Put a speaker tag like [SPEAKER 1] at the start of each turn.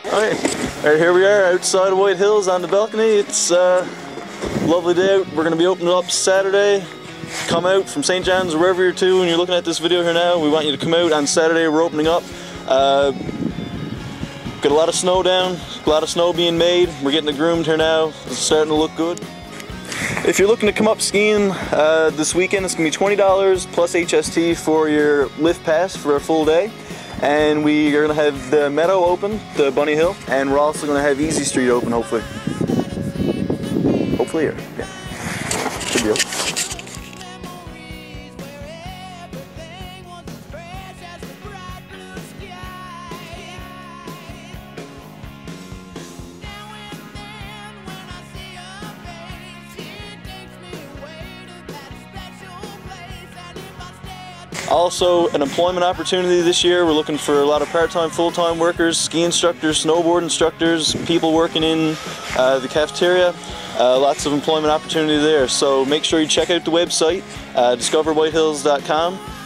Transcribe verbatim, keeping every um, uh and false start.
[SPEAKER 1] Alright, right, here we are outside of White Hills on the balcony. It's uh, a lovely day out. We're going to be opening up Saturday. Come out from Saint John's or wherever you're to and you're looking at this video here now. We want you to come out on Saturday. We're opening up. Uh, got a lot of snow down, a lot of snow being made. We're getting it groomed here now. It's starting to look good. If you're looking to come up skiing uh, this weekend, it's going to be twenty dollars plus H S T for your lift pass for a full day. And we are going to have the Meadow open, the Bunny Hill, and we're also going to have Easy Street open, hopefully. Hopefully, or, yeah. Should be open. Also, an employment opportunity this year. We're looking for a lot of part-time, full-time workers, ski instructors, snowboard instructors, people working in uh, the cafeteria. Uh, lots of employment opportunity there. So make sure you check out the website, uh, discover white hills dot com.